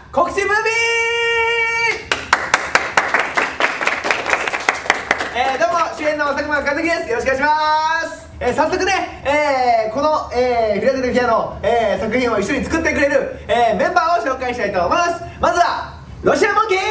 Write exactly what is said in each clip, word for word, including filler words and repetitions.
告知ムービー。えー、どうも主演の佐久間一樹です。よろしくお願いします。えー、早速ね、えー、この、えー、フィラデルフィアの、えー、作品を一緒に作ってくれる、えー、メンバーを紹介したいと思います。まずはロシアモンキー。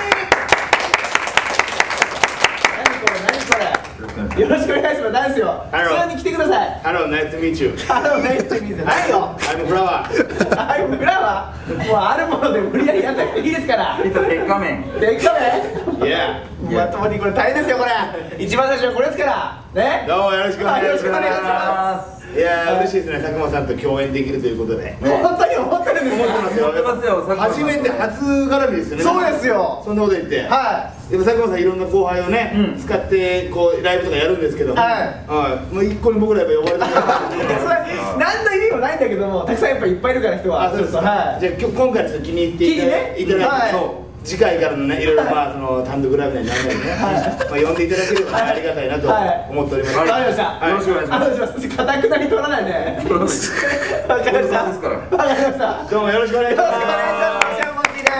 何これ何これ、よろしくお願いします。ダンスよ、普通に来てください。 Hello, nice to meet you. Hello, nice to meet you じゃないよ。 I'm Flower. I'm Flower。 もうあるもので無理やりやったらいいですから。 鉄火麺。 鉄火麺。 Yeah. まともにこれ大変ですよこれ。一番最初はこれですからね。 どうもよろしくお願いします。 よろしくお願いします。 いやー嬉しいですね、佐久間さんと共演できるということで。 本当に思ってるんですよ。 思ってますよ。初めて初絡みですよね。 そうですよ。 そんなこと言って。 はい。 でも佐久間さんいろんな後輩をね使ってこうライブとかやるんですけども、はい。もう一個に僕らやっぱ呼ばれてる。 何の意味もないんだけども、たくさんやっぱいっぱいいるから人は。 あ、そうです。はい。じゃあ今今回ちょっと気に入っていただいて。次回からのね、いろいろまあその単独ライブにならないでね、まあ呼んでいただければありがたいなと思っております。 わかりました。 よろしくお願いします。 かたくなに取らないで。わかりました。わかりました。 どうもよろしくお願いします。 よろしくお願いします。ロシアモンキーです。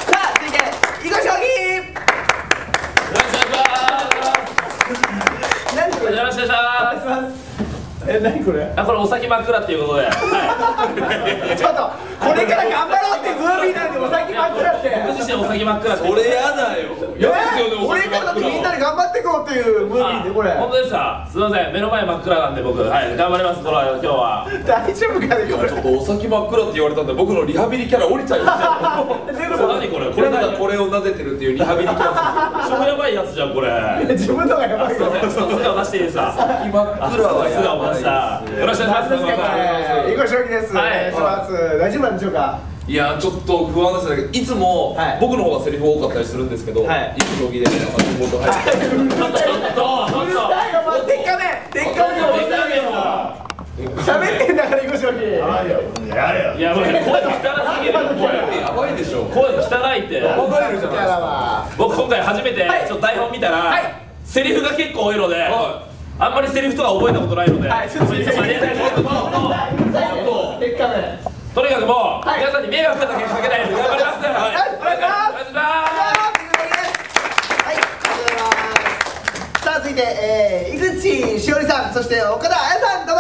さあ続いて囲碁将棋。何これ。 よろしくお願いします。 え、何これ。 あ、これお先真っ暗っていうことで。 ちょっとこれから頑張ろうってムービーなんでお先真っ暗って。 僕自身お先真っ暗って。 それやだよ。 俺からだってみんなで頑張っていこうっていうムービーでこれ。 本当ですか。すみません、目の前真っ暗なんで僕、はい、頑張ります。これは今日は。 大丈夫かねこれ。 ちょっとお先真っ暗って言われたんで僕のリハビリキャラ降りちゃいましたよ。 何これ。 これなんかこれを撫でてるっていうリハビリキャラ。 超やばいやつじゃんこれ。 自分のがやばいよ。 素顔出していいですか。 先真っ暗は素顔出した。よろしくお願いします。 囲碁将棋です。お願いします。大丈夫なんでしょうか。 いやちょっと不安ですね。いつも僕の方がセリフ多かったりするんですけど、囲碁将棋でなんかボード入って。 ちょっとちょっとちょっと。 でっかめでっかめの喋ってんだから囲碁将棋。 やれよ。 いやもう声汚すぎる。 声やばいでしょ。 声汚いって。 暴れるじゃないですか。 僕今回初めてちょっと台本見たらセリフが結構多いので。あんまりセリフとか覚えたことないので、とにかくもう皆さんに迷惑かけないように頑張ります。お願いします。 さあ続いて、えー、井口しおりさん、そして岡田彩さん、どうも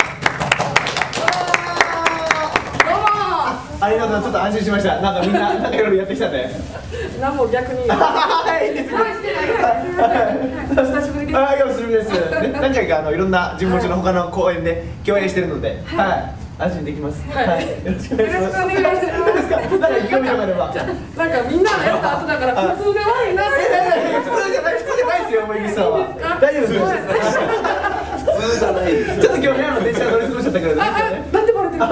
どうも。ありがとう、ちょっと安心しました。なんかみんななんかいろいろやってきたんで。 なんも逆に。いいですね。久しぶりです。 あ、久しぶりです。何回かあのいろんな神保町の他の公演で共演してるので、はい。安心できます。はい。よろしくお願いします。なんか意気込みがあれば。 なんかみんなのやった後だから普通で悪いなって。 普通じゃない、普通じゃないですよ、井口さんは。大丈夫です。普通じゃないです。ちょっと今日部屋の電車乗り過ごしちゃったからね。 なんでバレてるの。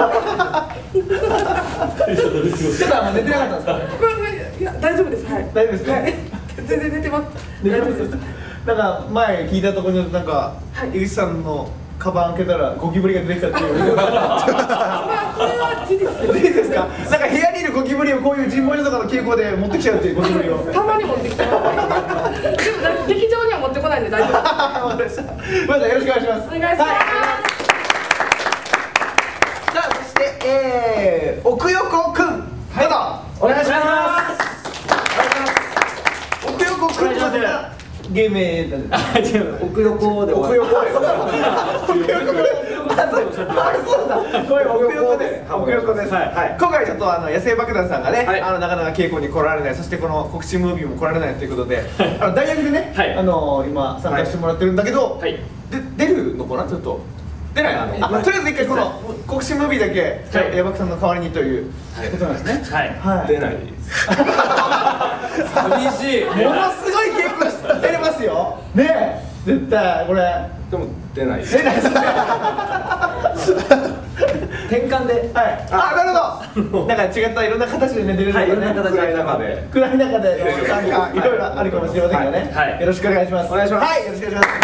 ちょっとあの寝てなかったんですか。 いや大丈夫です。はい。 大丈夫ですか。 全然寝てます。 大丈夫です。なんか前聞いたところになんか井口さんのカバン開けたらゴキブリが出てきたっていう。 まあそれは事実です。 事実ですか。なんか部屋にいるゴキブリをこういう神保町とかの稽古で持ってきちゃうっていうゴキブリを。 たまに持ってきてます。でも劇場には持ってこないんで大丈夫です。 わかりました。まずよろしくお願いします。 お願いします。 さあそして、えー、奥横くん、どうぞお願いします。奥横くんは芸名だね。 奥横で奥横で。奥横で。あ、そうだ。これ奥横です。奥横です。今回ちょっとあの野生爆弾さんがね、あのなかなか稽古に来られない、そしてこの告知ムービーも来られないということで、あの大学でね、あの今参加してもらってるんだけど、で出るのかなちょっと。出ない。あとりあえず一回この告知ムービーだけ矢爆さんの代わりにということなんですね。はい。出ないです。寂しい。ものすごい稽古してれますよ。ねえ、絶対これ。 でも出ないです。 出ないです。転換で。はい。あ、なるほど。なんか違ったいろんな形でね出れるんですね。 暗い中で。 暗い中で参加いろいろあるかもしれませんがね。よろしくお願いします。お願いします。はい、よろしくお願いします。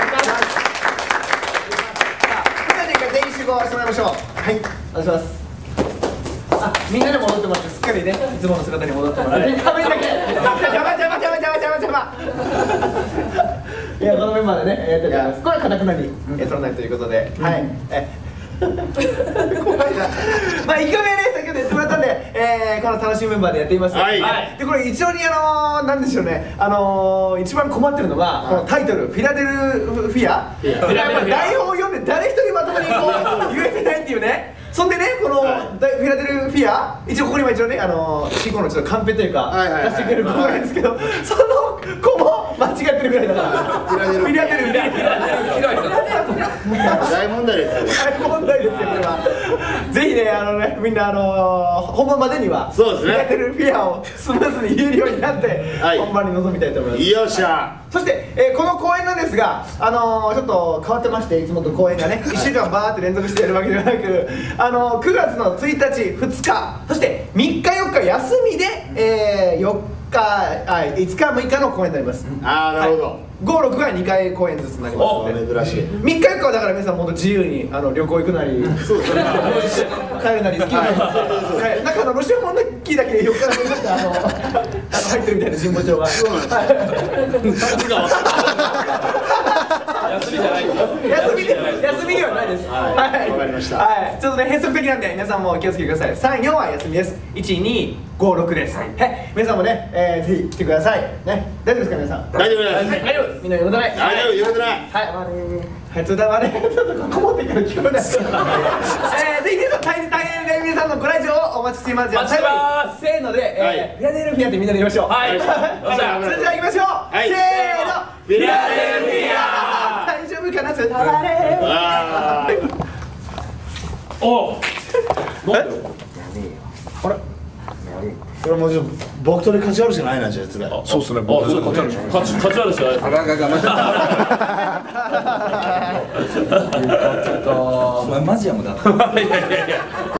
集合してもらいましょう。はい、お願いします。あ、みんなで戻ってます。すっかりね、いつもの姿に戻ってます。仮面だけ。邪魔邪魔邪魔邪魔邪魔邪魔。いや、このメンバーでね、やっております。これは堅くなに取らないということで、はい。怖いな。まあ、いきなりね、先ほど言ってもらったんで、えー、こまだ楽しいメンバーでやっています。 はい。 でこれ一応にあのなんでしょうね、あの一番困ってるのがこのタイトル「フィラデルフィア」。やっぱ台本を読んで誰一人まともにこう言えてないっていうね。そんでね、この、はい、フィラデルフィア、一応ここにも一応ね、あの進行のちょっとカンペというか出してくれる子がいるんですけど、その子も間違ってるぐらいだからフィラデルフィア大問題ですよ。 大問題ですよ、これは。ぜひね、あのね、みんなあの本番までにはそうですね、 フィラデルフィアをスムーズに言えるようになって本番に臨みたいと思います。 よっしゃ。 そして、えー、この公演なんですが、あのー、ちょっと変わってまして、いつもと公演がねいっしゅうかんバーって連続してやるわけではなく、あのー、くがつのついたち、ふつか、そしてみっかよっか休みで、えー、よっか、あ、いつか、むいかの公演になります。 ああ、なるほど、はい、 ご、ろくがにかい公演ずつになりますので、珍しい。みっかよっかはだから皆さんもっと自由にあの旅行行くなり、そうですね、帰るなり好きなり、なんかあのロシアモンキーだけでよっかだけあの入ってるみたいな神保町が。そうなんです。 休みじゃないですよ。 休みで休みではないです。 はい、わかりました。 はい、ちょっとね変則的なんで皆さんも気をつけてください。さん、よんは休みです。いち、に、ご、ろくです。はい、皆さんもね、えー、ぜひ来てください。ね、大丈夫ですか皆さん。 大丈夫です。 大丈夫。みんな呼んでない。 大丈夫、呼んでない。 はい、はい、つだわね、ちょっとこもってから聞こえない。えー、ぜひ皆さん大変大変で皆さんのご来場をお待ちしています。じゃあ最後にせーので、えー、フィラデルフィアってみんなで言いましょう。はい。それじゃあ行きましょう。せーの、 フィラデルフィア。 大丈夫かな、それ。あれ。 お。 あれ。 これもう僕とで勝ち割るしかないな、じゃあつらい。 そうっすね、僕と勝ち割るしかない。 勝ち割るしかない。 あがががまた。お前マジやもんだ。 いやいやいや。